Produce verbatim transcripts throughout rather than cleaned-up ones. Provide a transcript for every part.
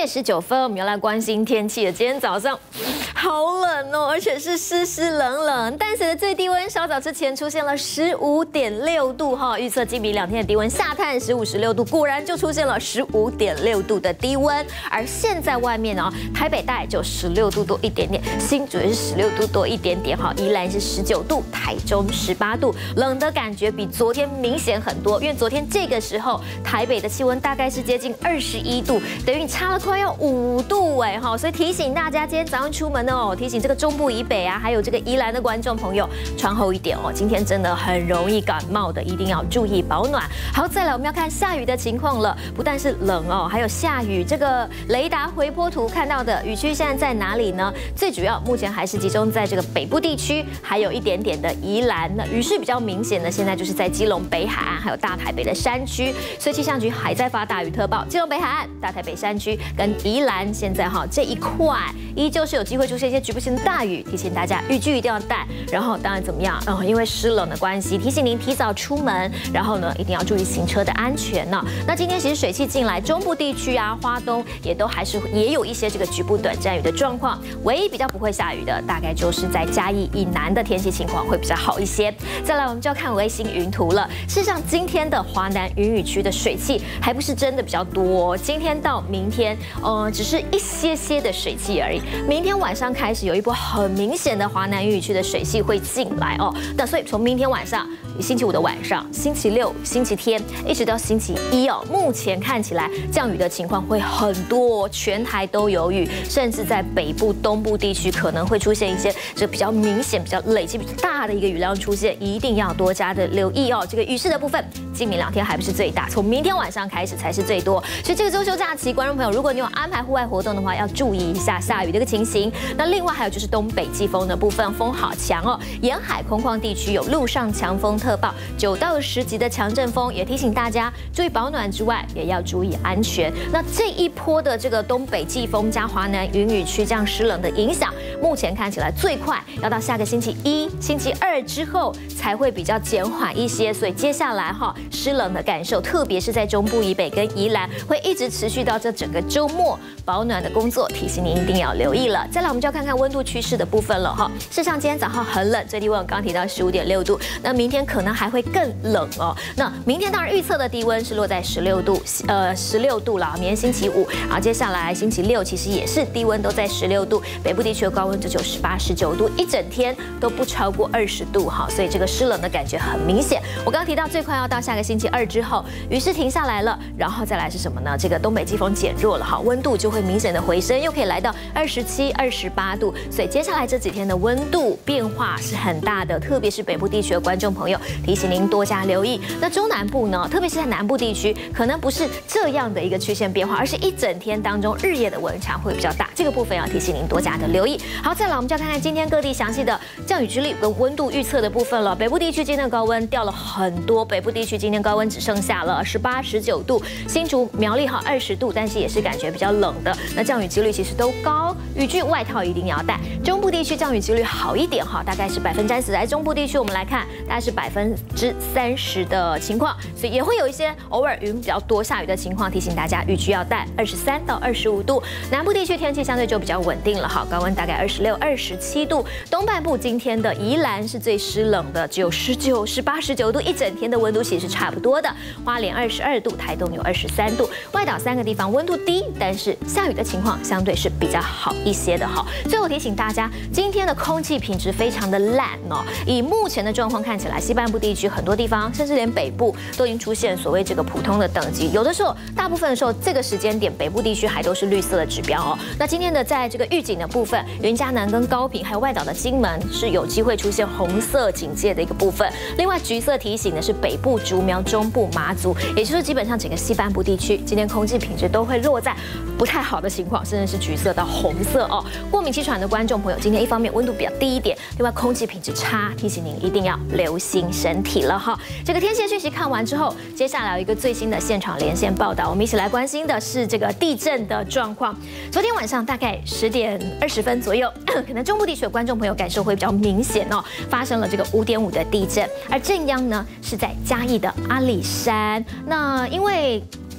点十九分，我们要来关心天气了。今天早上好冷哦，而且是湿湿冷冷。淡水的最低温稍早之前出现了十五点六度哈，预测今明两天的低温下探十五、十六度，果然就出现了十五点六度的低温。而现在外面呢，台北大概就十六度多一点点，新竹也是十六度多一点点哈，宜兰是十九度，台中十八度，冷的感觉比昨天明显很多。因为昨天这个时候台北的气温大概是接近二十一度，等于差了快要五度哎哈，所以提醒大家今天早上出门哦，提醒这个中部以北啊，还有这个宜兰的观众朋友穿厚一点哦，今天真的很容易感冒的，一定要注意保暖。好，再来我们要看下雨的情况了，不但是冷哦，还有下雨。这个雷达回波图看到的雨区现在在哪里呢？最主要目前还是集中在这个北部地区，还有一点点的宜兰。那雨势比较明显的，现在就是在基隆北海岸，还有大台北的山区，所以气象局还在发大雨特报。基隆北海岸、大台北山区跟宜兰，现在哈这一块依旧是有机会出现一些局部性的大雨，提醒大家雨具一定要带。然后当然怎么样？哦，因为湿冷的关系，提醒您提早出门，然后呢一定要注意行车的安全呢。那今天其实水汽进来，中部地区啊、花东也都还是也有一些这个局部短暂雨的状况。唯一比较不会下雨的，大概就是在嘉义以南的天气情况会比较好一些。再来，我们就要看卫星云图了。事实上，今天的华南云雨区的水汽还不是真的比较多，今天到明天，呃，只是一些些的水汽而已。明天晚上开始有一波很明显的华南云雨区的水汽会进来哦。那所以从明天晚上，星期五的晚上、星期六、星期天，一直到星期一哦，目前看起来降雨的情况会很多，全台都有雨，甚至在北部、东部地区可能会出现一些这比较明显、比较累积比较大的一个雨量出现，一定要多加的留意哦。这个雨势的部分，今明两天还不是最大，从明天晚上开始才是最多。所以这个周休假期，观众朋友，如果你有安排户外活动的话，要注意一下下雨的一个情形。那另外还有就是东北季风的部分，风好强哦，沿海空旷地区有陆上强风特报，九到十级的强阵风，也提醒大家注意保暖之外，也要注意安全。那这一波的这个东北季风加华南云雨区这样湿冷的影响，目前看起来最快要到下个星期一、星期二之后才会比较减缓一些，所以接下来哈湿冷的感受，特别是在中部以北跟宜兰，会一直持续到这整个周末。保暖的工作提醒您一定要留意了。再来，我们就要看看温度趋势的部分了哈。事实上，今天早上很冷，最低温我刚刚提到十五点六度，那明天可能还会更冷哦。那明天当然预测的低温是落在十六度，呃十六度啦。明天星期五，然后接下来星期六其实也是低温都在十六度，北部地区的高温就只有十八、十九度，一整天都不超过二十度哈。所以这个湿冷的感觉很明显。我刚刚提到最快要到下个星期二之后，雨势停下来了，然后再来是什么呢？这个东北季风减弱了哈，温度就会明显的回升，又可以来到二十七、二十八度，所以接下来这几天的温度变化是很大的，特别是北部地区的观众朋友，提醒您多加留意。那中南部呢，特别是在南部地区，可能不是这样的一个曲线变化，而是一整天当中日夜的温差会比较大，这个部分要提醒您多加的留意。好，再来我们就要看看今天各地详细的降雨几率跟温度预测的部分了。北部地区今天的高温掉了很多，北部地区今天高温只剩下了十八、十九度，新竹、苗栗哈二十度，但是也是感觉比较冷的。那降雨几率其实都高，雨具外套一定要带。中部地区降雨几率好一点哈，大概是百分之三十。在中部地区我们来看，大概是百分之三十的情况，所以也会有一些偶尔云比较多、下雨的情况，提醒大家雨具要带。二十三到二十五度，南部地区天气相对就比较稳定了哈，高温大概二十六、二十七度。东半部今天的宜兰是最湿冷的，只有十九、十八、十九度，一整天的温度其实是差不多的。花莲二十二度，台东有二十三度，外岛三个地方温度低，但是下雨的情况相对是比较好一些的哈。最后提醒大家，今天的空气品质非常的烂哦。以目前的状况看起来，西半部地区很多地方，甚至连北部都已经出现所谓这个普通的等级。有的时候，大部分的时候，这个时间点北部地区还都是绿色的指标哦。那今天的在这个预警的部分，云嘉南跟高屏还有外岛的金门是有机会出现红色警戒的一个部分。另外，橘色提醒的是北部、竹苗、中部、马祖，也就是基本上整个西半部地区，今天空气品质都会落在不太好的情况，甚至是橘色到红色哦。过敏气喘的观众朋友，今天一方面温度比较低一点，另外空气品质差，提醒您一定要留心身体了哈。这个天气讯息看完之后，接下来有一个最新的现场连线报道，我们一起来关心的是这个地震的状况。昨天晚上大概十点二十分左右，可能中部地区的观众朋友感受会比较明显哦，发生了这个五点五的地震，而震央呢是在嘉义的阿里山。那因为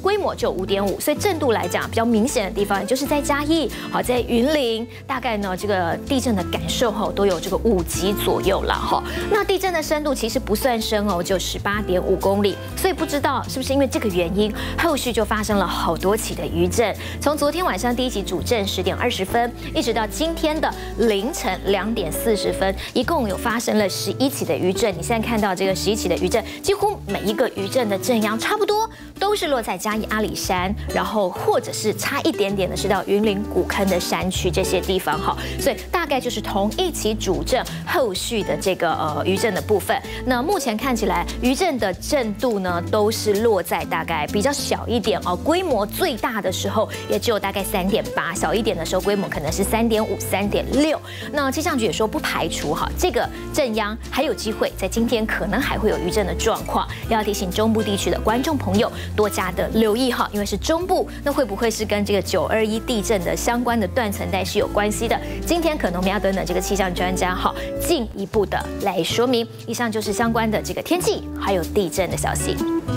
规模就五点五，所以震度来讲比较明显的地方，也就是在嘉义，好在云林，大概呢这个地震的感受哈都有这个五级左右了哈。那地震的深度其实不算深哦，就十八点五公里，所以不知道是不是因为这个原因，后续就发生了好多起的余震。从昨天晚上第一级主震十点二十分，一直到今天的凌晨两点四十分，一共有发生了十一起的余震。你现在看到这个十一起的余震，几乎每一个余震的震央差不多都是落在嘉义阿里山，然后或者是差一点点的是到云林古坑的山区这些地方哈，所以大概就是同一起主震后续的这个呃余震的部分。那目前看起来余震的震度呢都是落在大概比较小一点哦，规模最大的时候也只有大概三点八，小一点的时候规模可能是三点五、三点六。那气象局也说不排除哈这个震央还有机会在今天可能还会有余震的状况，要提醒中部地区的观众朋友多加的留意哈，因为是中部，那会不会是跟这个九二一地震的相关的断层带是有关系的？今天可能我们要等等这个气象专家哈进一步的来说明。以上就是相关的这个天气还有地震的消息。